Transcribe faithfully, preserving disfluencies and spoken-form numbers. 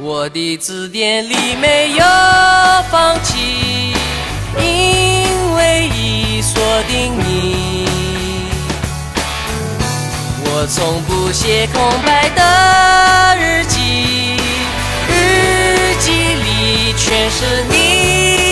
我的字典里没有放弃，因为已锁定你。我从不写空白的日记，日记里全是你。